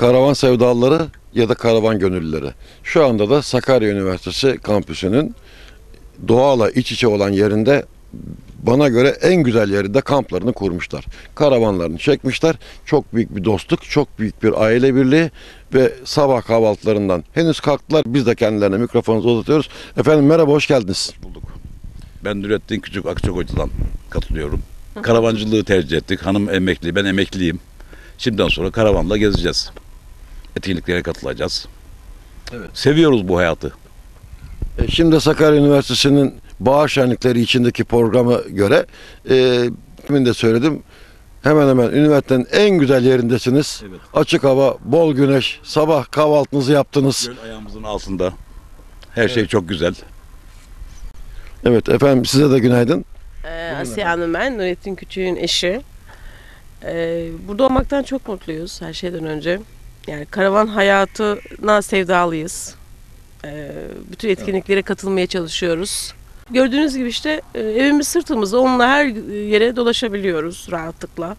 Karavan sevdalıları ya da karavan gönüllüleri. Şu anda da Sakarya Üniversitesi kampüsünün doğayla iç içe olan yerinde bana göre en güzel yerinde kamplarını kurmuşlar. Karavanlarını çekmişler. Çok büyük bir dostluk, çok büyük bir aile birliği ve sabah kahvaltılarından henüz kalktılar. Biz de kendilerine mikrofonunuzu uzatıyoruz. Efendim merhaba, hoş geldiniz. Bulduk. Ben Nurettin Küçük Akçakoy'dan katılıyorum. Karavancılığı tercih ettik. Hanım emekli, ben emekliyim. Şimdiden sonra karavanla gezeceğiz. Etkinliklere katılacağız. Evet. Seviyoruz bu hayatı. Şimdi Sakarya Üniversitesi'nin bahar şenlikleri içindeki programa göre demin de söyledim, hemen hemen üniversitenin en güzel yerindesiniz. Evet. Açık hava, bol güneş, sabah kahvaltınızı yaptınız. Göl ayağımızın altında. Her şey çok güzel. Evet efendim, size de günaydın. Asiye Hanım ben, Nurettin Küçük'ün eşi. Burada olmaktan çok mutluyuz her şeyden önce. Yani karavan hayatına sevdalıyız. Bütün etkinliklere katılmaya çalışıyoruz. Gördüğünüz gibi işte evimiz sırtımızda, onunla her yere dolaşabiliyoruz rahatlıkla.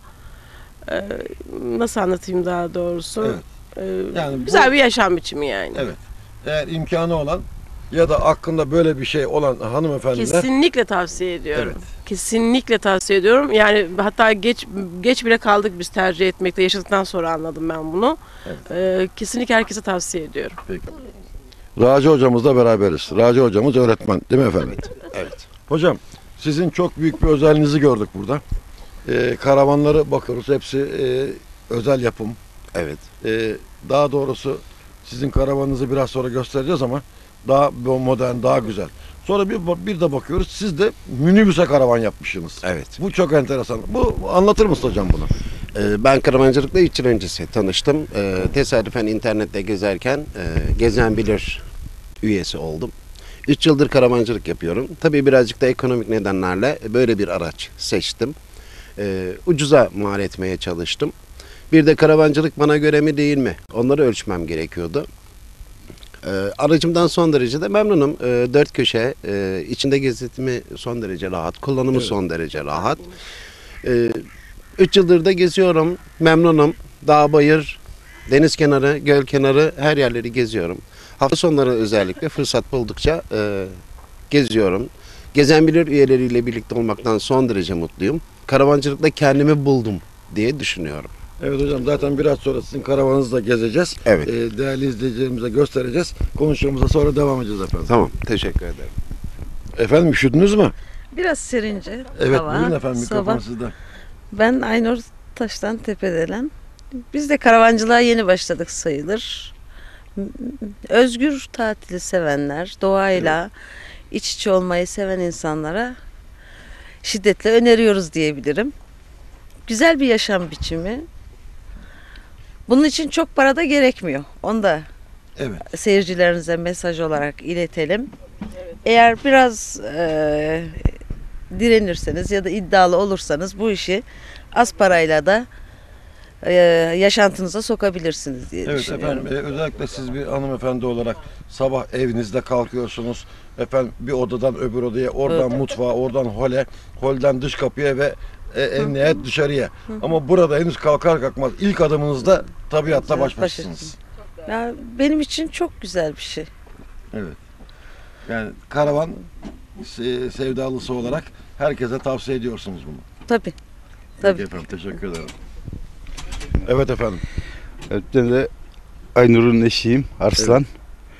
Nasıl anlatayım daha doğrusu? Evet. Yani güzel bir yaşam biçimi yani. Evet. Eğer imkanı olan ya da aklında böyle bir şey olan hanımefendiler... Kesinlikle tavsiye ediyorum. Evet. Kesinlikle tavsiye ediyorum. Yani hatta geç bile kaldık biz tercih etmekte. Yaşadıktan sonra anladım ben bunu. Evet. Kesinlikle herkese tavsiye ediyorum. Peki. Raci hocamızla beraberiz. Raci hocamız öğretmen değil mi efendim? Evet. Hocam, sizin çok büyük bir özelliğinizi gördük burada. Karavanları bakıyoruz, hepsi özel yapım. Evet. Daha doğrusu sizin karavanınızı biraz sonra göstereceğiz ama daha modern, daha güzel. Sonra bir de bakıyoruz, siz de minibüse karavan yapmışsınız. Evet. Bu çok enteresan. Bu anlatır mısın hocam bunu? Ben karavancılıkla 3 yıl öncesi tanıştım. Tesadüfen internette gezerken Gezen Bilir üyesi oldum. 3 yıldır karavancılık yapıyorum. Tabii birazcık da ekonomik nedenlerle böyle bir araç seçtim. Ucuza mal etmeye çalıştım. Bir de karavancılık bana göre mi değil mi? Onları ölçmem gerekiyordu. Aracımdan son derece de memnunum. Dört köşe, içinde gezinti son derece rahat, kullanımı Evet. son derece rahat. 3 yıldır da geziyorum, memnunum. Dağ, bayır, deniz kenarı, göl kenarı her yerleri geziyorum. Hafta sonları özellikle fırsat buldukça geziyorum. Gezen Bilir üyeleriyle birlikte olmaktan son derece mutluyum. Karavancılıkla kendimi buldum diye düşünüyorum. Evet hocam, zaten biraz sonra sizin karavanınızı da gezeceğiz. Evet. Değerli izleyicilerimize göstereceğiz. Konuşmamıza sonra devam edeceğiz efendim. Tamam, teşekkür ederim. Efendim, üşüdünüz mü? Biraz serince Evet, hava. buyurun efendim, mikrofon Sabah. sizde. Ben Aynur Taş'tan Tepedelen. Biz de karavancılığa yeni başladık sayılır. Özgür tatili sevenler, doğayla iç içe olmayı seven insanlara şiddetle öneriyoruz diyebilirim. Güzel bir yaşam biçimi. Bunun için çok para da gerekmiyor. Onu da Evet. seyircilerinize mesaj olarak iletelim. Eğer biraz direnirseniz ya da iddialı olursanız bu işi az parayla da yaşantınıza sokabilirsiniz diye Evet düşünüyorum. efendim, özellikle siz bir hanımefendi olarak sabah evinizde kalkıyorsunuz. Efendim bir odadan öbür odaya, oradan mutfağa, oradan holden dış kapıya ve en nihayet dışarıya. Ama burada henüz kalkar kalkmaz ilk adımınızda tabiatla baş başasınız. Ya, benim için çok güzel bir şey. Evet. Yani karavan sevdalısı olarak herkese tavsiye ediyorsunuz bunu. Tabii. Peki efendim, teşekkür ederim. Evet efendim. Evet, ben de Aynur'un eşiyim, Arslan.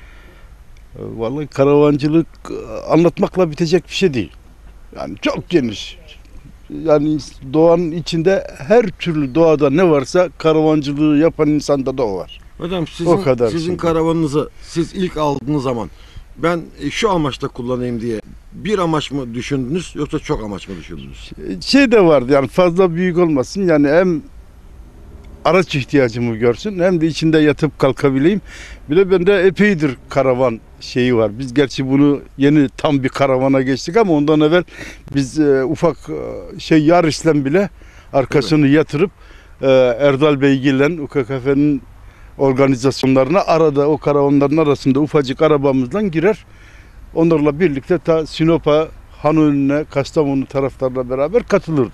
Vallahi karavancılık anlatmakla bitecek bir şey değil. Yani çok geniş. Yani doğanın içinde her türlü doğada ne varsa karavancılığı yapan insanda da o var. Hocam, O kadar sizin şey. karavanınızı siz ilk aldığınız zaman ben şu amaçla kullanayım diye bir amaç mı düşündünüz yoksa çok amaç mı düşündünüz? Şey de vardı, yani fazla büyük olmasın, yani hem araç ihtiyacımı görsün hem de içinde yatıp kalkabileyim. Bir de bende epeydir karavan şeyi var. Biz gerçi bunu yeni tam bir karavana geçtik ama ondan evvel biz ufak yarışla bile arkasını yatırıp Erdal Beygil'le UKKF'nin organizasyonlarına arada o karavanların arasında ufacık arabamızla girer. Onlarla birlikte ta Sinop'a, Hanönü'ne, Kastamonu taraftarla beraber katılırdık.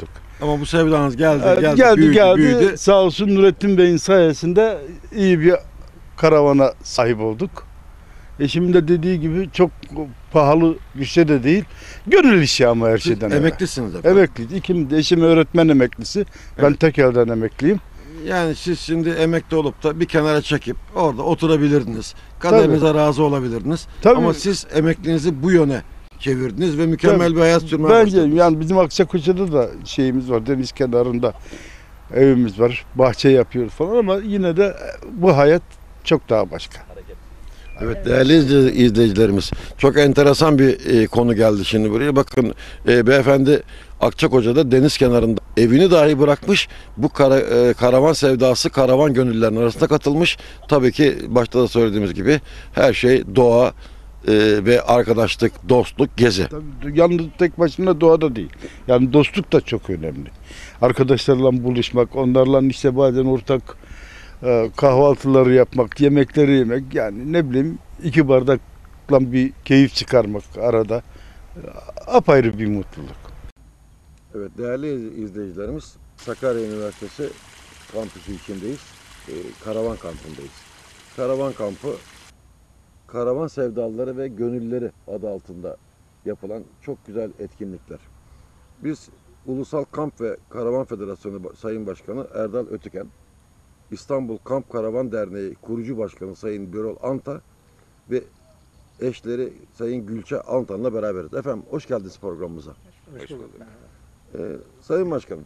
Ama bu sevdanız geldi, Evet, geldi, geldi. büyüdü. Sağ olsun Nurettin Bey'in sayesinde iyi bir karavana sahip olduk. Eşimin de dediği gibi çok pahalı bir şey de değil. Gönül işi ama her Siz şeyden evvel. emeklisiniz efendim. Emekliyiz. İkimiz de, eşim öğretmen emeklisi. Ben Evet. tek elden emekliyim. Yani siz şimdi emekli olup da bir kenara çekip orada oturabilirdiniz. Kaderinize razı olabilirdiniz. Tabii. Ama siz emekliliğinizi bu yöne çevirdiniz ve mükemmel Tabii. bir hayat sürmeye Bence başladınız. yani bizim Akçakoca'da da şeyimiz var. Deniz kenarında evimiz var. Bahçe yapıyoruz falan ama yine de bu hayat çok daha başka. Evet, değerli izleyicilerimiz, çok enteresan bir konu geldi şimdi buraya. Bakın, beyefendi Akçakoca'da deniz kenarında evini dahi bırakmış. Bu karavan sevdası, karavan gönüllülerinin arasında katılmış. Tabii ki başta da söylediğimiz gibi her şey doğa ve arkadaşlık, dostluk, gezi. Tabii, yalnız tek başına doğada değil. Yani dostluk da çok önemli. Arkadaşlarla buluşmak, onlarla işte bazen ortak kahvaltıları yapmak, yemekleri yemek, yani ne bileyim 2 bardakla bir keyif çıkarmak arada apayrı bir mutluluk. Evet, değerli izleyicilerimiz, Sakarya Üniversitesi kampüsü içindeyiz. Karavan kampındayız. Karavan kampı, karavan sevdalıları ve gönüllüleri adı altında yapılan çok güzel etkinlikler. Biz Ulusal Kamp ve Karavan Federasyonu Sayın Başkanı Erdal Ötüken, İstanbul Kamp Karavan Derneği kurucu başkanı Sayın Birol Anta ve eşleri Sayın Gülçe Antan'la beraberiz. Efendim, hoş geldiniz programımıza. Hoş bulduk. Sayın Başkanım,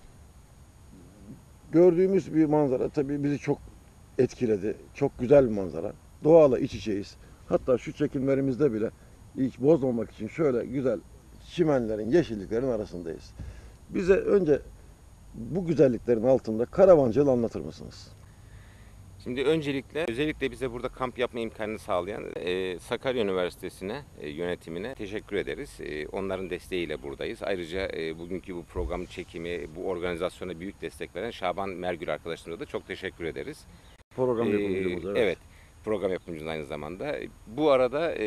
gördüğümüz bir manzara tabii bizi çok etkiledi. Çok güzel bir manzara. Doğayla iç içeyiz. Hatta şu çekimlerimizde bile hiç bozmamak için şöyle güzel çimenlerin, yeşilliklerin arasındayız. Bize önce bu güzelliklerin altında karavancılığı anlatır mısınız? Şimdi öncelikle özellikle bize burada kamp yapma imkanını sağlayan Sakarya Üniversitesi'ne, yönetimine teşekkür ederiz. Onların desteğiyle buradayız. Ayrıca bugünkü bu program çekimi, bu organizasyona büyük destek veren Şaban Mergül arkadaşlarımıza da çok teşekkür ederiz. Program yapımcımız, evet. Evet, program yapımcımız aynı zamanda. Bu arada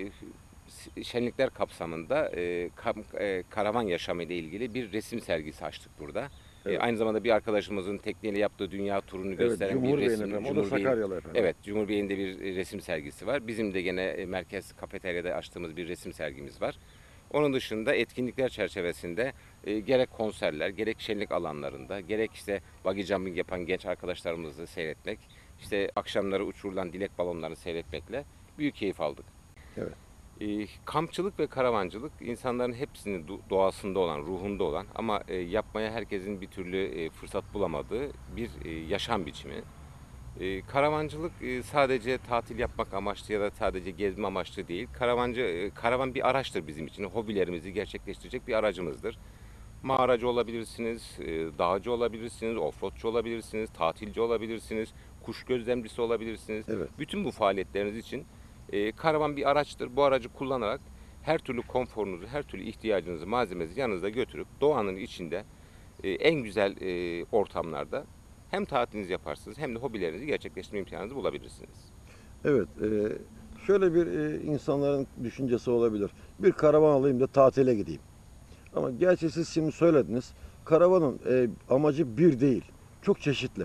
şenlikler kapsamında karavan yaşamı ile ilgili bir resim sergisi açtık burada. Evet. Aynı zamanda bir arkadaşımızın tekneyle yaptığı dünya turunu gösteren Cumhur bir Bey'in resim. efendim, o da Cumhur Bey'in- Sakaryalı efendim. Evet, Cumhur Bey'in de bir resim sergisi var. Bizim de gene merkez kafeteryada açtığımız bir resim sergimiz var. Onun dışında etkinlikler çerçevesinde gerek konserler, gerek şenlik alanlarında, gerek işte bungee jumping yapan genç arkadaşlarımızı seyretmek, işte akşamları uçurulan dilek balonlarını seyretmekle büyük keyif aldık. Evet. Kampçılık ve karavancılık insanların hepsinin doğasında olan, ruhunda olan ama yapmaya herkesin bir türlü fırsat bulamadığı bir yaşam biçimi. Karavancılık sadece tatil yapmak amaçlı ya da sadece gezme amaçlı değil. Karavan bir araçtır bizim için. Hobilerimizi gerçekleştirecek bir aracımızdır. Mağaracı olabilirsiniz, dağcı olabilirsiniz, offroadçu olabilirsiniz, tatilci olabilirsiniz, kuş gözlemcisi olabilirsiniz. Evet. Bütün bu faaliyetleriniz için karavan bir araçtır. Bu aracı kullanarak her türlü konforunuzu, her türlü ihtiyacınızı, malzemenizi yanınızda götürüp doğanın içinde en güzel ortamlarda hem tatilinizi yaparsınız hem de hobilerinizi gerçekleştirme imkanınızı bulabilirsiniz. Evet, şöyle bir insanların düşüncesi olabilir. Bir karavan alayım da tatile gideyim. Ama gerçi siz şimdi söylediniz. Karavanın amacı bir değil. Çok çeşitli.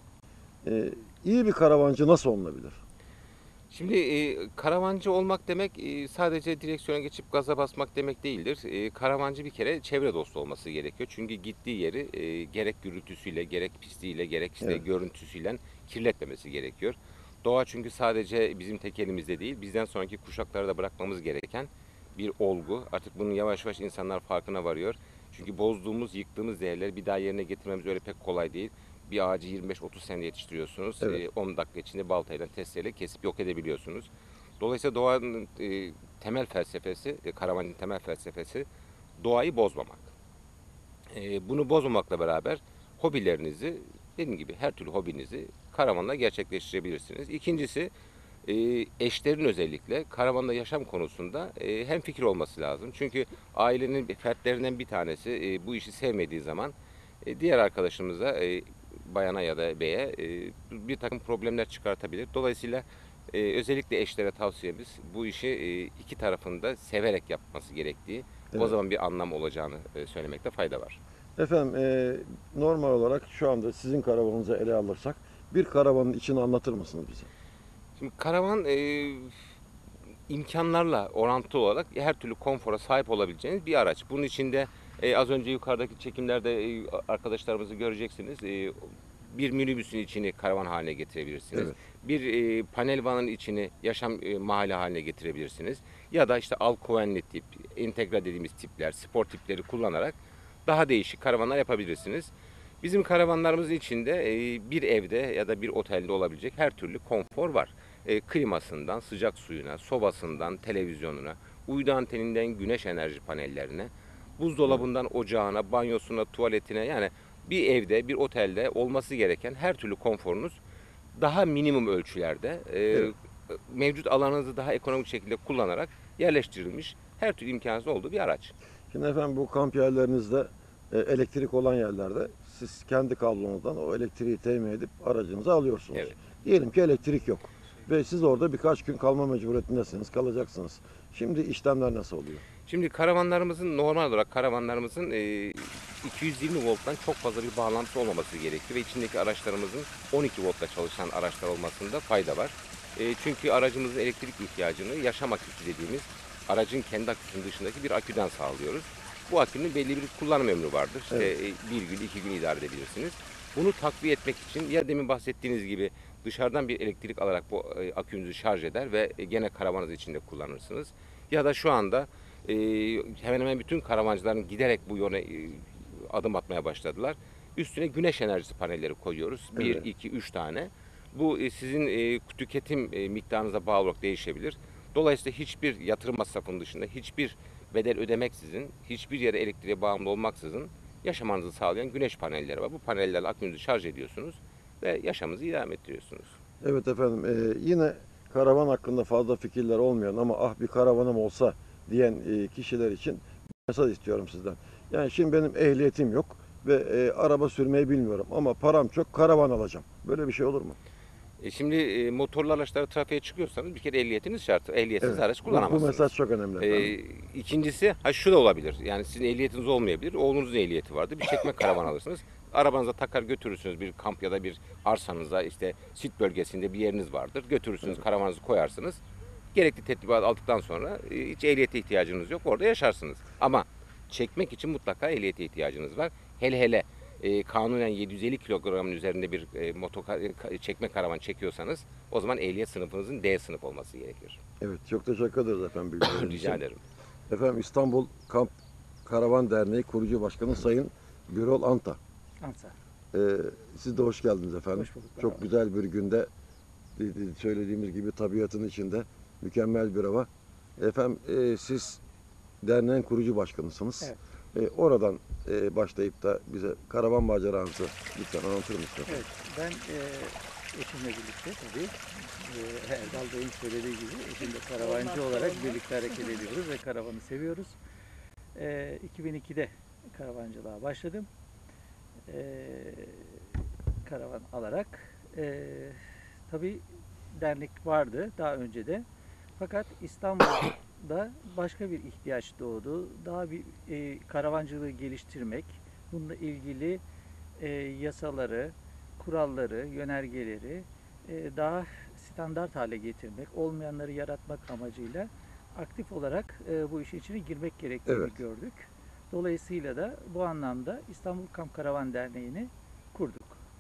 İyi bir karavancı nasıl olunabilir? Şimdi karavancı olmak demek sadece direksiyona geçip gaza basmak demek değildir. Karavancı bir kere çevre dostu olması gerekiyor. Çünkü gittiği yeri gerek gürültüsüyle, gerek pisliğiyle, gerek işte Evet. görüntüsüyle kirletmemesi gerekiyor. Doğa çünkü sadece bizim tek elimizde değil, bizden sonraki kuşaklara da bırakmamız gereken bir olgu. Artık bunun yavaş yavaş insanlar farkına varıyor. Çünkü bozduğumuz, yıktığımız değerleri bir daha yerine getirmemiz öyle pek kolay değil. Bir ağacı 25-30 senede yetiştiriyorsunuz. Evet. 10 dakika içinde baltayla, testereyle kesip yok edebiliyorsunuz. Dolayısıyla doğanın temel felsefesi, karavancının temel felsefesi doğayı bozmamak. Bunu bozmamakla beraber hobilerinizi, dediğim gibi her türlü hobinizi karavanla gerçekleştirebilirsiniz. İkincisi, eşlerin özellikle karavanda yaşam konusunda hemfikir olması lazım. Çünkü ailenin fertlerinden bir tanesi bu işi sevmediği zaman diğer arkadaşımıza, bayana ya da beye bir takım problemler çıkartabilir. Dolayısıyla özellikle eşlere tavsiyemiz bu işi iki tarafında severek yapması gerektiği, o Evet. zaman bir anlam olacağını söylemekte fayda var. Efendim normal olarak şu anda sizin karavanınızı ele alırsak bir karavanın içini anlatır mısınız bize? Şimdi karavan imkanlarla orantılı olarak her türlü konfora sahip olabileceğiniz bir araç. Bunun içinde az önce yukarıdaki çekimlerde arkadaşlarımızı göreceksiniz. Bir minibüsün içini karavan haline getirebilirsiniz. Evet. Bir panel vanın içini yaşam mahalle haline getirebilirsiniz. Ya da işte alkovenli tip, entegre dediğimiz tipler, spor tipleri kullanarak daha değişik karavanlar yapabilirsiniz. Bizim karavanlarımızın içinde bir evde ya da bir otelde olabilecek her türlü konfor var. Klimasından, sıcak suyuna, sobasından, televizyonuna, uydu anteninden güneş enerji panellerine, buzdolabından ocağına, banyosuna, tuvaletine, yani bir evde, bir otelde olması gereken her türlü konforunuz daha minimum ölçülerde mevcut alanınızı daha ekonomik şekilde kullanarak yerleştirilmiş her türlü imkansız olduğu bir araç. Şimdi efendim bu kamp yerlerinizde elektrik olan yerlerde siz kendi kablonuzdan o elektriği temin edip aracınızı alıyorsunuz. Evet. Diyelim ki elektrik yok ve siz orada birkaç gün kalma mecburiyetindesiniz, kalacaksınız. Şimdi işlemler nasıl oluyor? Şimdi karavanlarımızın normal olarak 220 volttan çok fazla bir bağlantısı olmaması gerekiyor ve içindeki araçlarımızın 12 voltla çalışan araçlar olmasında fayda var. Çünkü aracımızın elektrik ihtiyacını yaşam aküsü dediğimiz aracın kendi aküsünün dışındaki bir aküden sağlıyoruz. Bu akünün belli bir kullanım ömrü vardır. İşte bir gün, 2 gün idare edebilirsiniz. Bunu takviye etmek için ya demin bahsettiğiniz gibi dışarıdan bir elektrik alarak bu akünüzü şarj eder ve gene karavanınız içinde kullanırsınız. Ya da şu anda hemen hemen bütün karavancıların giderek bu yöne adım atmaya başladılar. Üstüne güneş enerjisi panelleri koyuyoruz. 1, Evet. 2, 3 tane. Bu sizin tüketim miktarınıza bağlı olarak değişebilir. Dolayısıyla hiçbir yatırım masrafının dışında hiçbir bedel ödemeksizin, hiçbir yere elektriğe bağımlı olmaksızın yaşamanızı sağlayan güneş panelleri var. Bu panellerle akünüzü şarj ediyorsunuz ve yaşamınızı idame ettiriyorsunuz. Evet efendim yine karavan hakkında fazla fikirler olmayan ama ah bir karavanım olsa diyen kişiler için bir mesaj istiyorum sizden. Yani şimdi benim ehliyetim yok ve araba sürmeyi bilmiyorum ama param çok, karavan alacağım. Böyle bir şey olur mu? Şimdi motorlu araçlara trafiğe çıkıyorsanız bir kere ehliyetiniz şart. Ehliyetsiz araç Bu kullanamazsınız. mesaj çok önemli efendim. İkincisi şu da olabilir. Yani sizin ehliyetiniz olmayabilir. Oğlunuzun ehliyeti vardır. Bir çekme karavan alırsınız. Arabanıza takar götürürsünüz bir kamp ya da bir arsanıza, işte sit bölgesinde bir yeriniz vardır. Götürürsünüz, karavanınızı koyarsınız. Gerekli tedbirat aldıktan sonra hiç ehliyete ihtiyacınız yok. Orada yaşarsınız. Ama çekmek için mutlaka ehliyete ihtiyacınız var. Hele hele kanunen 750 kilogramın üzerinde bir çekme karavan çekiyorsanız o zaman ehliyet sınıfınızın D sınıf olması gerekir. Evet, çok teşekkür ederiz efendim bilgileriniz için. Rica ederim. Efendim İstanbul Kamp Karavan Derneği kurucu başkanı Sayın Gürol Anta. Ansa. Siz de hoş geldiniz efendim. Hoş bulduk. Çok güzel bir günde söylediğimiz gibi tabiatın içinde mükemmel bir hava. Efendim siz derneğin kurucu başkanısınız. Evet. Oradan başlayıp da bize karavan maceranızı lütfen anlatır mısınız? Evet, ben eşimle birlikte tabii Erdal Bey'in söylediği gibi eşimle karavancı olarak birlikte hareket ediyoruz ve karavanı seviyoruz. 2002'de karavancılığa başladım. Karavan alarak. Tabii dernek vardı daha önce de. Fakat İstanbul'da başka bir ihtiyaç doğdu. Daha bir karavancılığı geliştirmek, bununla ilgili yasaları, kuralları, yönergeleri daha standart hale getirmek, olmayanları yaratmak amacıyla aktif olarak bu işin içine girmek gerektiğini Evet. gördük. Dolayısıyla da bu anlamda İstanbul Kamp Karavan Derneği'ni kurduk.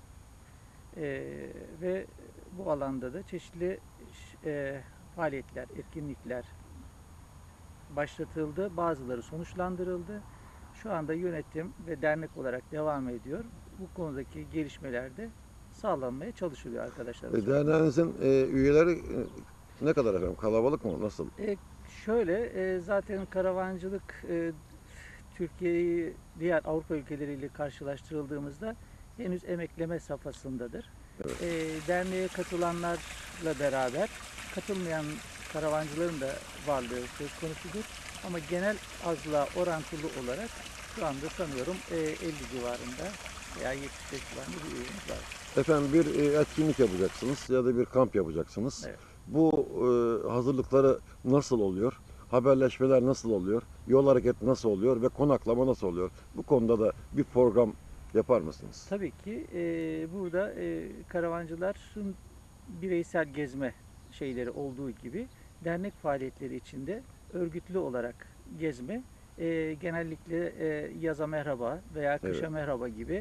Ve bu alanda da çeşitli faaliyetler, etkinlikler başlatıldı. Bazıları sonuçlandırıldı. Şu anda yönetim ve dernek olarak devam ediyor. Bu konudaki gelişmeler de sağlanmaya çalışılıyor arkadaşlar. Derneğinizin üyeleri ne kadar efendim? Kalabalık mı? Nasıl? Şöyle, zaten karavancılık Türkiye'yi diğer Avrupa ülkeleriyle karşılaştırıldığımızda henüz emekleme safhasındadır. Evet. Derneğe katılanlarla beraber katılmayan karavancıların da varlığı söz konusudur. Ama genel azlığa orantılı olarak şu anda sanıyorum 50 civarında veya 75 civarında bir üyemiz var. Efendim bir etkinlik yapacaksınız ya da bir kamp yapacaksınız. Evet. Bu hazırlıkları nasıl oluyor? Haberleşmeler nasıl oluyor? Yol hareketi nasıl oluyor? Ve konaklama nasıl oluyor? Bu konuda da bir program yapar mısınız? Tabii ki burada karavancıların bireysel gezme şeyleri olduğu gibi dernek faaliyetleri içinde örgütlü olarak gezme genellikle yaza merhaba veya kışa Evet. merhaba gibi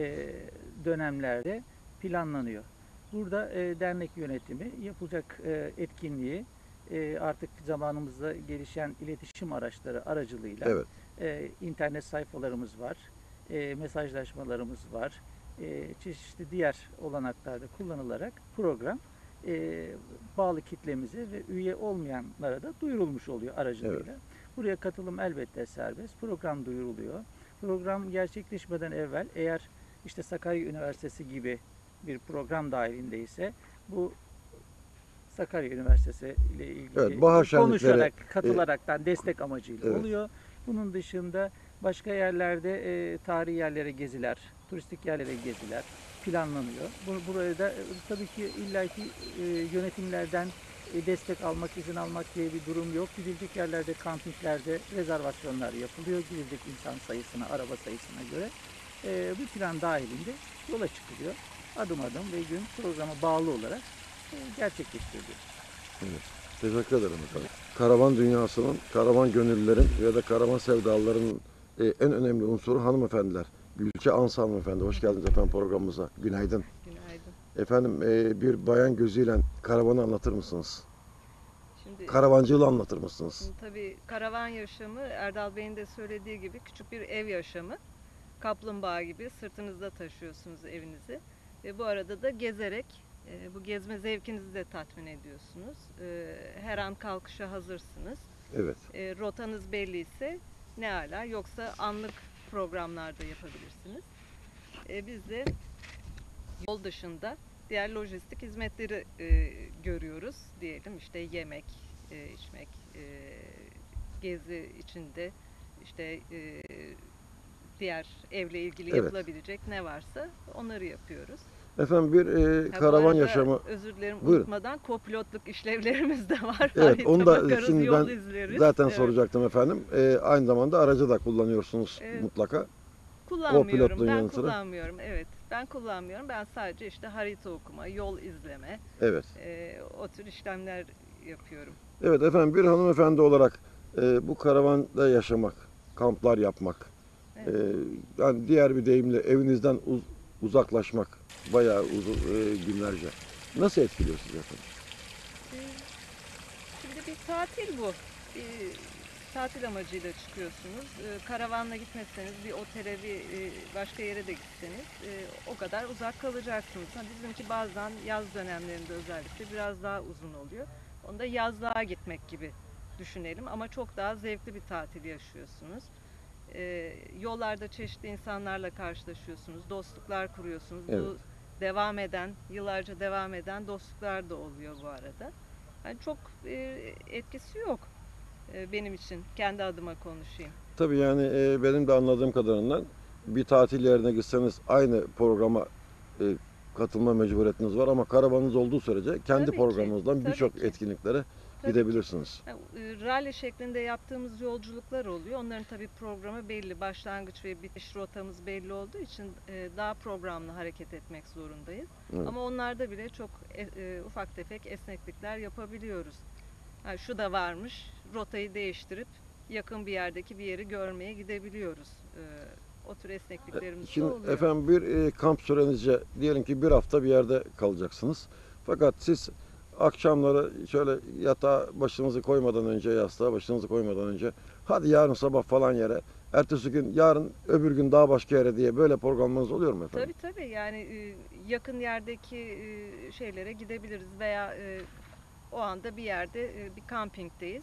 dönemlerde planlanıyor. Burada dernek yönetimi yapılacak etkinliği artık zamanımızda gelişen iletişim araçları aracılığıyla Evet. internet sayfalarımız var, mesajlaşmalarımız var, çeşitli diğer olanaklarda kullanılarak program bağlı kitlemize ve üye olmayanlara da duyurulmuş oluyor aracılığıyla. Evet. Buraya katılım elbette serbest. Program duyuruluyor. Program gerçekleşmeden evvel eğer işte Sakarya Üniversitesi gibi bir program dahilindeyse bu Sakarya Üniversitesi ile ilgili Evet, bahar şenlikleri, konuşarak, katılaraktan destek amacıyla evet. oluyor. Bunun dışında başka yerlerde tarihi yerlere geziler, turistik yerlere geziler planlanıyor. Buraya da tabii ki illaki yönetimlerden destek almak, izin almak diye bir durum yok. Gidilecek yerlerde, kampinglerde rezervasyonlar yapılıyor. Gidilecek insan sayısına, araba sayısına göre. Bu plan dahilinde yola çıkılıyor. Adım adım ve gün programa bağlı olarak gerçekleştiriliyor. Teşekkür ederim efendim. Karavan dünyasının, karavan gönüllülerin ya da karavan sevdalıların en önemli unsuru hanımefendiler. Gülçe Ansa hanımefendi, hoş geldiniz efendim programımıza. Günaydın. Günaydın. Efendim bir bayan gözüyle karavanı anlatır mısınız? Şimdi, Karavancılığı anlatır mısınız? şimdi tabii karavan yaşamı Erdal Bey'in de söylediği gibi küçük bir ev yaşamı. Kaplumbağa gibi sırtınızda taşıyorsunuz evinizi. Ve bu arada da gezerek bu gezme zevkinizi de tatmin ediyorsunuz. Her an kalkışa hazırsınız. Evet. Rotanız belliyse ne ala, yoksa anlık programlarda yapabilirsiniz. Biz de yol dışında diğer lojistik hizmetleri görüyoruz diyelim. İşte yemek, içmek, gezi içinde işte diğer evle ilgili Evet. yapılabilecek ne varsa onları yapıyoruz. Efendim bir Ha, bu karavan arada yaşamı. özür dilerim, Buyurun. unutmadan kopilotluk işlevlerimiz de var. Evet, Harita onu da bakarız, şimdi yol ben izleriz. zaten Evet. soracaktım efendim. Aynı zamanda aracı da kullanıyorsunuz Evet. mutlaka. Kullanmıyorum. pilotluğun Ben yanı sıra. kullanmıyorum. Evet. Ben kullanmııyorum. Ben sadece işte harita okuma, yol izleme, Evet. o tür işlemler yapıyorum. Evet efendim bir hanımefendi olarak bu karavanda yaşamak, kamplar yapmak, Evet. yani diğer bir deyimle evinizden uzaklaşmak bayağı uzun günlerce. Nasıl etkiliyor sizi efendim? Şimdi bir tatil bu. Bir tatil amacıyla çıkıyorsunuz. Karavanla gitmezseniz bir otele, bir başka yere de gitseniz o kadar uzak kalacaksınız. Bizimki bazen yaz dönemlerinde özellikle biraz daha uzun oluyor. Onda yazlığa gitmek gibi düşünelim ama çok daha zevkli bir tatil yaşıyorsunuz. Yollarda çeşitli insanlarla karşılaşıyorsunuz, dostluklar kuruyorsunuz. Evet. Bu devam eden, yıllarca devam eden dostluklar da oluyor bu arada. Yani çok etkisi yok benim için. Kendi adıma konuşayım. Tabii yani benim de anladığım kadarıyla bir tatil yerine gitseniz aynı programa katılma mecburiyetiniz var ama karavanınız olduğu sürece kendi Tabii ki, programınızdan tabii birçok ki. etkinliklere Tabii gidebilirsiniz. Yani, rally şeklinde yaptığımız yolculuklar oluyor. Onların tabii programı belli. Başlangıç ve bitiş rotamız belli olduğu için daha programlı hareket etmek zorundayız. Evet. Ama onlarda bile çok ufak tefek esneklikler yapabiliyoruz. Yani şu da varmış, rotayı değiştirip yakın bir yerdeki bir yeri görmeye gidebiliyoruz. O tür esnekliklerimiz de Şimdi oluyor. efendim bir kamp sürenizce diyelim ki bir hafta bir yerde kalacaksınız. Fakat siz akşamları şöyle yatağa başınızı koymadan önce, yastığa başınızı koymadan önce hadi yarın sabah falan yere, ertesi gün, yarın öbür gün daha başka yere diye böyle programlarınız oluyor mu efendim? Tabii yani yakın yerdeki şeylere gidebiliriz veya o anda bir yerde bir kampingdeyiz.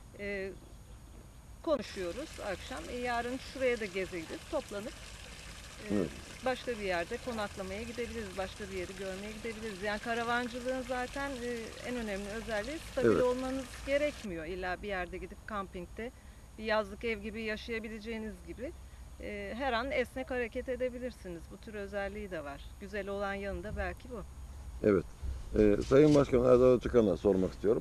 Konuşuyoruz akşam. Yarın şuraya da gezebiliriz. Toplanıp Evet. başka bir yerde konaklamaya gidebiliriz. Başka bir yeri görmeye gidebiliriz. Yani karavancılığın zaten en önemli özelliği stabil Evet. olmanız gerekmiyor. İlla bir yerde gidip kampingde bir yazlık ev gibi yaşayabileceğiniz gibi her an esnek hareket edebilirsiniz. Bu tür özelliği de var. Güzel olan yanı da belki bu. Evet. Sayın Başkan Erdal Öztürk'e sormak istiyorum.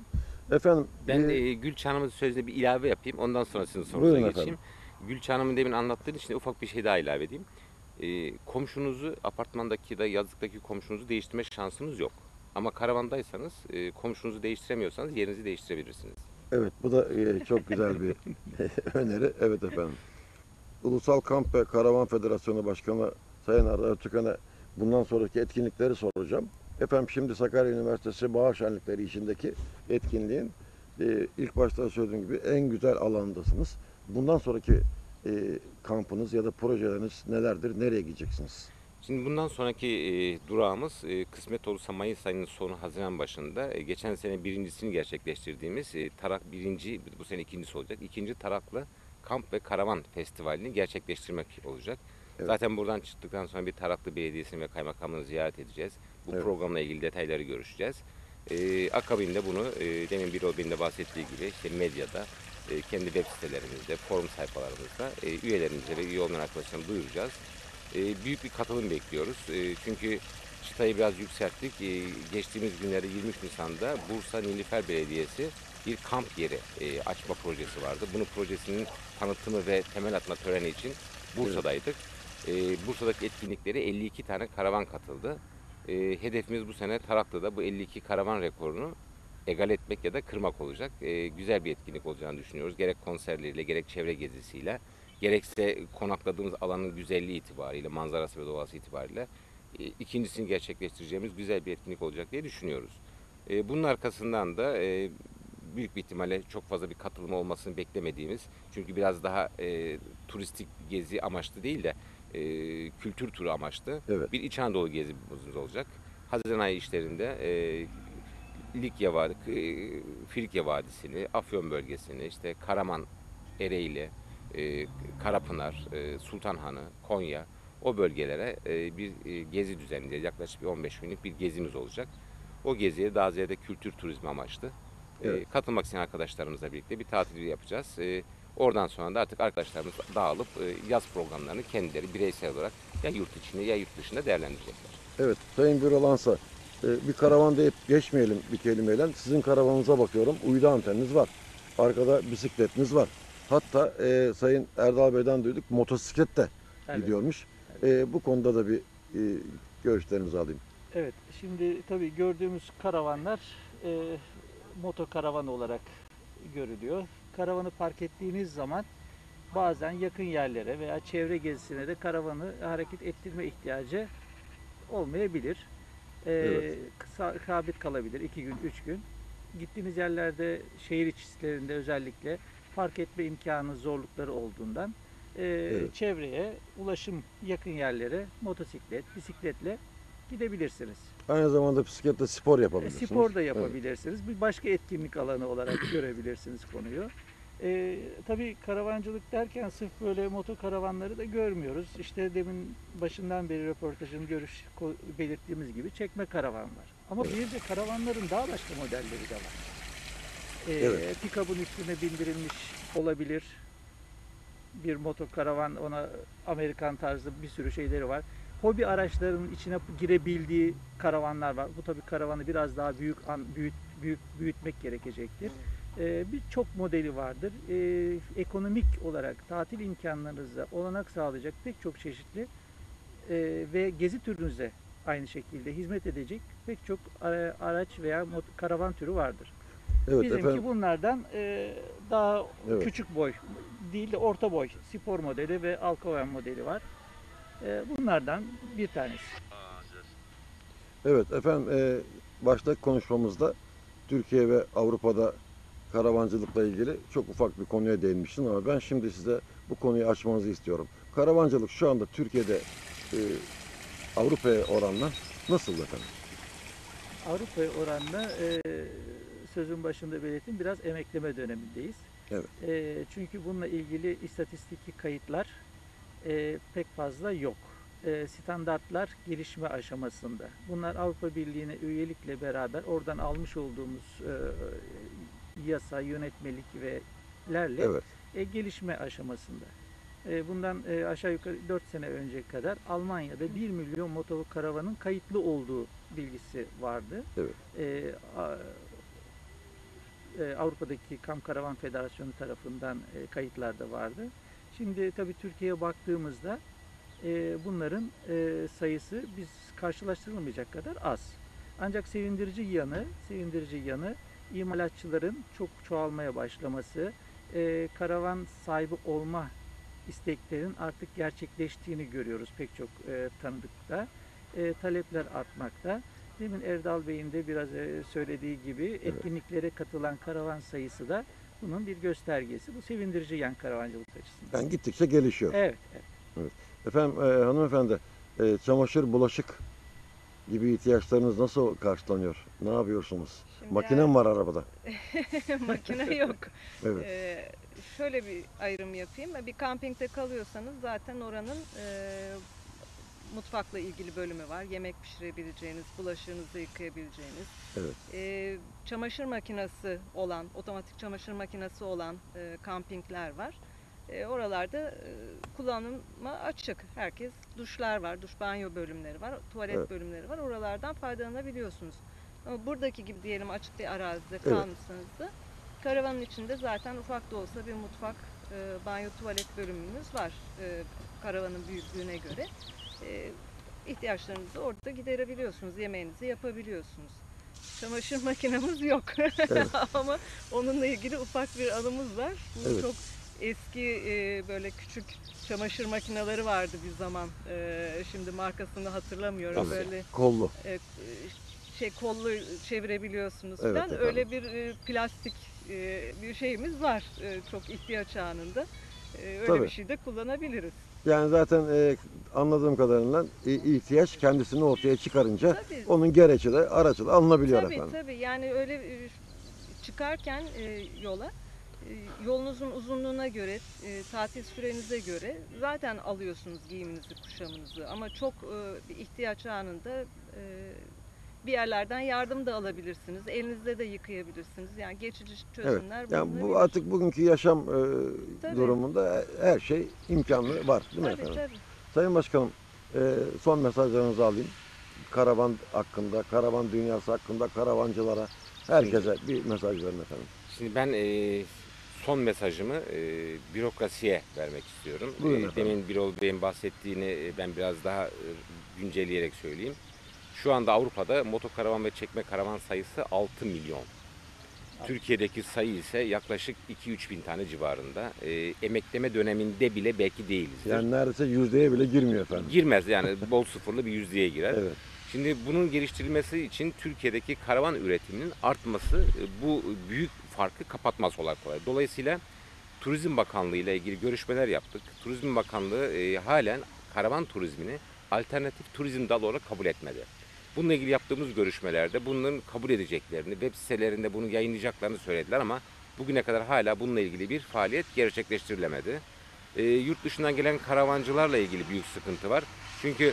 Efendim Ben Gülçin Hanım'ın sözüne bir ilave yapayım. Ondan sonra sizin sorunuza Buyurun geçeyim. efendim. Gülçin Hanım'ın demin anlattığı için ufak bir şey daha ilave edeyim. Komşunuzu, apartmandaki da yazlıktaki komşunuzu değiştirme şansınız yok. Ama karavandaysanız komşunuzu değiştiremiyorsanız yerinizi değiştirebilirsiniz. evet, bu da çok güzel bir öneri. Evet efendim. Ulusal Kamp ve Karavan Federasyonu Başkanı Sayın Arda Öztürk'e bundan sonraki etkinlikleri soracağım. Efendim şimdi Sakarya Üniversitesi Bahar Şenlikleri içindeki etkinliğin ilk başta söylediğim gibi en güzel alandasınız. Bundan sonraki kampınız ya da projeleriniz nelerdir? Nereye gideceksiniz? Şimdi bundan sonraki durağımız kısmet olursa Mayıs ayının sonu Haziran başında geçen sene birincisini gerçekleştirdiğimiz Tarak birinci, bu sene ikincisi olacak. İkinci Taraklı Kamp ve Karavan Festivali'ni gerçekleştirmek olacak. Evet. Zaten buradan çıktıktan sonra bir Taraklı Belediyesi'ni ve Kaymakamlığını ziyaret edeceğiz. Bu Evet. programla ilgili detayları görüşeceğiz. Akabinde bunu demin bir Bey'in de bahsettiği gibi işte medyada, kendi web sitelerimizde, forum sayfalarımızda üyelerimize ve üye olmayan arkadaşlarımıza duyuracağız. Büyük bir katılım bekliyoruz. Çünkü çıtayı biraz yükselttik. Geçtiğimiz günlerde 23 Nisan'da Bursa Nilüfer Belediyesi bir kamp yeri açma projesi vardı. Bunun projesinin tanıtımı ve temel atma töreni için Bursa'daydık. Bursa'daki etkinliklere 52 tane karavan katıldı. Hedefimiz bu sene Taraklı'da bu 52 karavan rekorunu egal etmek ya da kırmak olacak. Güzel bir etkinlik olacağını düşünüyoruz. Gerek konserleriyle, gerek çevre gezisiyle, gerekse konakladığımız alanın güzelliği itibariyle, manzarası ve doğası itibariyle ikincisini gerçekleştireceğimiz güzel bir etkinlik olacak diye düşünüyoruz. Bunun arkasından da büyük bir ihtimalle çok fazla bir katılım olmasını beklemediğimiz, çünkü biraz daha turistik gezi amaçlı değil de kültür turu amaçlı Evet. bir İç Anadolu gezimiz olacak. Haziran ayı işlerinde Likya Frikya Vadisi'ni, Afyon bölgesini, işte Karaman, Ereğli, Karapınar, Sultanhanı, Konya, o bölgelere bir gezi düzenleyeceğiz. Yaklaşık bir 15 günlük bir gezimiz olacak. O geziye daha ziyade kültür turizmi amaçlı. Evet. Katılmak isteyen arkadaşlarımızla birlikte bir tatil yapacağız. Oradan sonra da artık arkadaşlarımız dağılıp yaz programlarını kendileri bireysel olarak ya yurt içinde ya yurt dışında değerlendirecekler. Evet, Sayın Bürolansa, bir karavan deyip geçmeyelim bir kelimeyle. Sizin karavanınıza bakıyorum. Uydu anteniniz var. Arkada bisikletiniz var. Hatta Sayın Erdal Bey'den duyduk, motosiklet de Evet. gidiyormuş. Bu konuda da bir görüşlerinizi alayım. Evet, şimdi tabii gördüğümüz karavanlar motokaravan olarak görülüyor. Karavanı park ettiğiniz zaman bazen yakın yerlere veya çevre gezisine de karavanı hareket ettirme ihtiyacı olmayabilir. Evet. Sabit kalabilir 2 gün, 3 gün. Gittiğiniz yerlerde, şehir içlerinde özellikle park etme imkanı zorlukları olduğundan Evet. çevreye, ulaşım yakın yerlere motosiklet, bisikletle gidebilirsiniz. Aynı zamanda bisikletle spor yapabilirsiniz. Spor da Evet. yapabilirsiniz. Bir başka etkinlik alanı olarak görebilirsiniz konuyu. Tabii karavancılık derken sırf böyle motokaravanları da görmüyoruz. İşte demin başından beri röportajın belirttiğimiz gibi çekme karavan var. Ama bir de karavanların daha başka modelleri de var. Evet. Pick-up'ın üstüne bindirilmiş olabilir. Bir motokaravan, ona Amerikan tarzı bir sürü şeyleri var. Hobi araçlarının içine girebildiği karavanlar var. Bu tabii karavanı biraz daha büyütmek gerekecektir. Birçok modeli vardır. Ekonomik olarak tatil imkanlarınıza olanak sağlayacak pek çok çeşitli ve gezi türünüze aynı şekilde hizmet edecek pek çok araç veya karavan türü vardır. Evet Bizimki efendim. bunlardan daha Evet. küçük boy değil de orta boy spor modeli ve Alcoven modeli var. Bunlardan bir tanesi. Evet efendim, baştaki konuşmamızda Türkiye ve Avrupa'da karavancılıkla ilgili çok ufak bir konuya değinmiştim ama ben şimdi size bu konuyu açmanızı istiyorum. Karavancılık şu anda Türkiye'de Avrupa'ya oranla nasıl efendim? Avrupa'ya oranla sözün başında belirttim, biraz emekleme dönemindeyiz. Evet. Çünkü bununla ilgili istatistik kayıtlar pek fazla yok. Standartlar gelişme aşamasında. Bunlar Avrupa Birliği'ne üyelikle beraber oradan almış olduğumuz yasa, yönetmelik ve'lerle Evet. gelişme aşamasında. Bundan aşağı yukarı 4 sene önce kadar Almanya'da 1 milyon motokaravanın kayıtlı olduğu bilgisi vardı. Evet. Avrupa'daki Kamp Karavan Federasyonu tarafından kayıtlarda vardı. Şimdi tabii Türkiye'ye baktığımızda bunların sayısı biz karşılaştırılmayacak kadar az. Ancak sevindirici yanı imalatçıların çok çoğalmaya başlaması, karavan sahibi olma isteklerin artık gerçekleştiğini görüyoruz pek çok tanıdıkta. Talepler artmakta. Demin Erdal Bey'in de biraz söylediği gibi etkinliklere katılan karavan sayısı da bunun bir göstergesi. Bu sevindirici yan karavancılık açısından. Yani gittikçe gelişiyor. Evet. Efendim hanımefendi, çamaşır, bulaşık gibi ihtiyaçlarınız nasıl karşılanıyor? Ne yapıyorsunuz? Şimdi Makine mi var arabada? makine yok. Evet. Şöyle bir ayrım yapayım. Bir kampingde kalıyorsanız zaten oranın mutfakla ilgili bölümü var. Yemek pişirebileceğiniz, bulaşığınızı yıkayabileceğiniz. Evet. Çamaşır makinesi olan, otomatik çamaşır makinesi olan kampingler var. Oralarda kullanıma açık. Herkes duşlar var, duş banyo bölümleri var, tuvalet bölümleri var. Oralardan faydalanabiliyorsunuz. Ama buradaki gibi diyelim açık bir arazide kalmışsanız da karavanın içinde zaten ufak da olsa bir mutfak, banyo, tuvalet bölümümüz var. Karavanın büyüklüğüne göre. İhtiyaçlarınızı orada giderebiliyorsunuz, yemeğinizi yapabiliyorsunuz. Çamaşır makinemiz yok. Ama onunla ilgili ufak bir anımız var. Bu çok eski böyle küçük çamaşır makineleri vardı bir zaman. Şimdi markasını hatırlamıyorum. Böyle Kollu. kollu çevirebiliyorsunuz Evet, falan. efendim. Öyle bir plastik bir şeyimiz var çok ihtiyaç anında. Öyle Tabii. bir şey de kullanabiliriz. Yani zaten anladığım kadarıyla ihtiyaç kendisini ortaya çıkarınca Tabii. onun gereçi de araçı da alınabiliyor Tabii efendim. tabii yani öyle çıkarken yola yolunuzun uzunluğuna göre, tatil sürenize göre zaten alıyorsunuz giyiminizi, kuşamınızı ama çok bir ihtiyaç anında bir yerlerden yardım da alabilirsiniz. Elinizde de yıkayabilirsiniz. Yani geçici çözümler Yani bu bulunabilir. artık bugünkü yaşam Tabii. durumunda her şey imkanlı var değil mi Tabii efendim? tabii. Sayın Başkanım, son mesajlarınızı alayım. Karavan hakkında, karavan dünyası hakkında, karavancılara, herkese bir mesaj verin efendim. Şimdi ben son mesajımı bürokrasiye vermek istiyorum. Buyurun efendim. Demin Birol Bey'in bahsettiğini ben biraz daha güncelleyerek söyleyeyim. Şu anda Avrupa'da motokaravan ve çekme karavan sayısı 6 milyon. Türkiye'deki sayı ise yaklaşık 2-3 bin tane civarında. Emekleme döneminde bile belki değilizdir. Yani neredeyse yüzdeye bile girmiyor efendim. Girmez yani bol sıfırlı bir yüzdeye girer. Evet. Şimdi bunun geliştirilmesi için Türkiye'deki karavan üretiminin artması bu büyük farkı kapatmaz kolay kolay. Dolayısıyla Turizm Bakanlığı ile ilgili görüşmeler yaptık. Turizm Bakanlığı halen karavan turizmini alternatif turizm dalı olarak kabul etmedi. Bununla ilgili yaptığımız görüşmelerde bunların kabul edeceklerini, web sitelerinde bunu yayınlayacaklarını söylediler ama bugüne kadar hala bununla ilgili bir faaliyet gerçekleştirilemedi. Yurt dışından gelen karavancılarla ilgili büyük sıkıntı var. Çünkü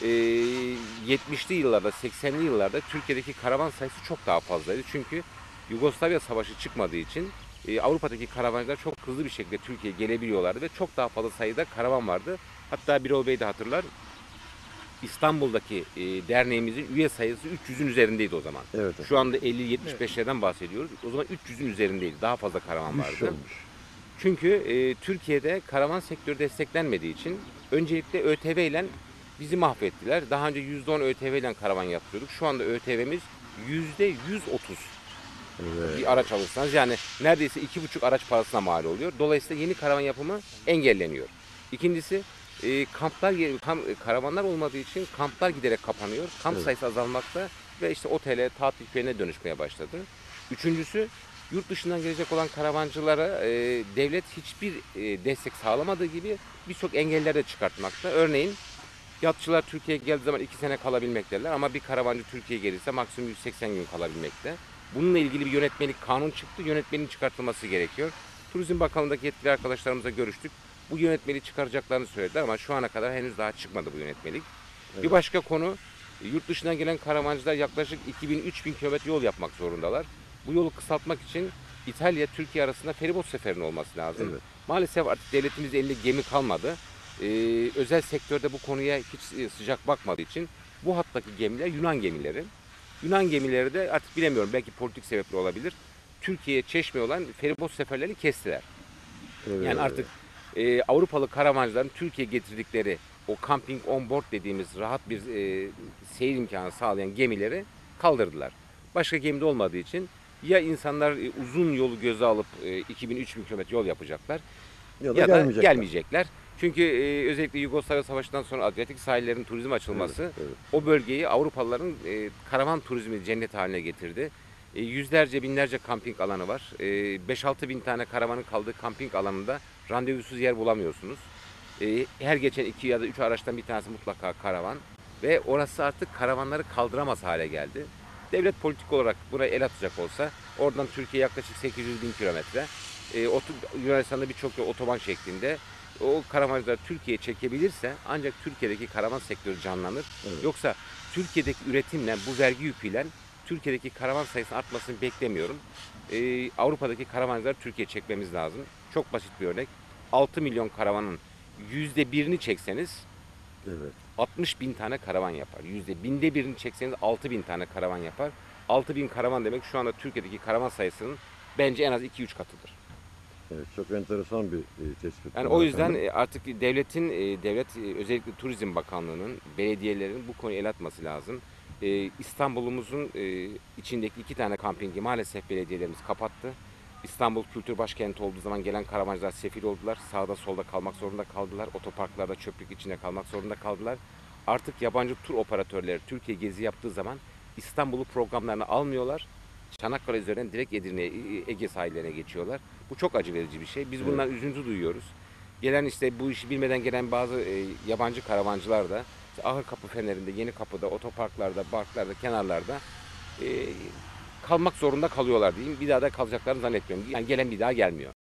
70'li yıllarda, 80'li yıllarda Türkiye'deki karavan sayısı çok daha fazlaydı. Çünkü Yugoslavya Savaşı çıkmadığı için Avrupa'daki karavancılar çok hızlı bir şekilde Türkiye'ye gelebiliyorlardı ve çok daha fazla sayıda karavan vardı. Hatta Birol Bey de hatırlar, İstanbul'daki derneğimizin üye sayısı 300'ün üzerindeydi o zaman. Evet. Şu anda 50-75'lerden bahsediyoruz. O zaman 300'ün üzerindeydi. Daha fazla karavan vardı. Güçlü olmuş. Çünkü Türkiye'de karavan sektörü desteklenmediği için öncelikle ÖTV ile bizi mahvettiler. Daha önce %10 ÖTV ile karavan yapıyorduk. Şu anda ÖTV'miz %130. Evet. Bir araç alırsanız yani neredeyse 2,5 araç parasına mal oluyor. Dolayısıyla yeni karavan yapımı engelleniyor. İkincisi karavanlar olmadığı için kamplar giderek kapanıyor. Kamp sayısı azalmakta ve işte otele, tatil köyüne dönüşmeye başladı. Üçüncüsü yurt dışından gelecek olan karavancılara devlet hiçbir destek sağlamadığı gibi birçok engeller de çıkartmakta. Örneğin yatçılar Türkiye'ye geldiği zaman 2 sene kalabilmekteler ama bir karavancı Türkiye'ye gelirse maksimum 180 gün kalabilmekte. Bununla ilgili bir yönetmelik kanun çıktı. Yönetmenin çıkartılması gerekiyor. Turizm Bakanlığı'ndaki yetkili arkadaşlarımızla görüştük. Bu yönetmeliği çıkaracaklarını söylediler ama şu ana kadar henüz daha çıkmadı bu yönetmelik. Evet. Bir başka konu, yurt dışından gelen karavancılar yaklaşık 2000-3000 kilometre yol yapmak zorundalar. Bu yolu kısaltmak için İtalya-Türkiye arasında feribot seferinin olması lazım. Evet. Maalesef artık devletimizin elinde gemi kalmadı. Özel sektörde bu konuya hiç sıcak bakmadığı için bu hattaki gemiler Yunan gemileri. Yunan gemileri de artık bilemiyorum belki politik sebepli olabilir. Türkiye'ye Çeşme olan feribot seferlerini kestiler. Yani artık Avrupalı karavancıların Türkiye getirdikleri o camping on board dediğimiz rahat bir seyir imkanı sağlayan gemileri kaldırdılar. Başka gemide olmadığı için ya insanlar uzun yolu göze alıp 2000-3000 kilometre yol yapacaklar ya da gelmeyecekler. Çünkü özellikle Yugoslavya Savaşı'ndan sonra Adriyatik sahillerin turizm açılması o bölgeyi Avrupalıların karavan turizmi cennet haline getirdi. Yüzlerce binlerce kamping alanı var. 5-6 bin tane karavanın kaldığı kamping alanında randevusuz yer bulamıyorsunuz. Her geçen 2 ya da 3 araçtan bir tanesi mutlaka karavan. Ve orası artık karavanları kaldıramaz hale geldi. Devlet politik olarak buraya el atacak olsa oradan Türkiye yaklaşık 800 bin kilometre. Yunanistan'da birçok otoban şeklinde o karavancılar Türkiye'ye çekebilirse ancak Türkiye'deki karavan sektörü canlanır. Yoksa Türkiye'deki üretimle bu vergi yüküyle Türkiye'deki karavan sayısının artmasını beklemiyorum. Avrupa'daki karavancıları Türkiye'ye çekmemiz lazım. Çok basit bir örnek. 6 milyon karavanın %1'ini çekseniz 60 bin tane karavan yapar. Binde birini çekseniz 6 bin tane karavan yapar. 6 bin karavan demek şu anda Türkiye'deki karavan sayısının bence en az 2-3 katıdır. Evet, çok enteresan bir tespit. Yani o yüzden artık devlet özellikle Turizm Bakanlığı'nın, belediyelerin bu konuya el atması lazım. İstanbul'umuzun içindeki 2 tane kampingi maalesef belediyelerimiz kapattı. İstanbul kültür başkenti olduğu zaman gelen karavancılar sefil oldular. Sağda solda kalmak zorunda kaldılar. Otoparklarda çöplük içinde kalmak zorunda kaldılar. Artık yabancı tur operatörleri Türkiye gezi yaptığı zaman İstanbul'u programlarına almıyorlar. Çanakkale üzerinden direkt Edirne'ye, Ege sahillerine geçiyorlar. Bu çok acı verici bir şey. Biz bundan üzüntü duyuyoruz. Gelen işte bu işi bilmeden gelen bazı yabancı karavancılar da işte Ahırkapı Feneri'nde, Yenikapı'da, otoparklarda, parklarda, kenarlarda kalmak zorunda kalıyorlar diyeyim. Bir daha da kalacaklarını zannetmiyorum. Yani gelen bir daha gelmiyor.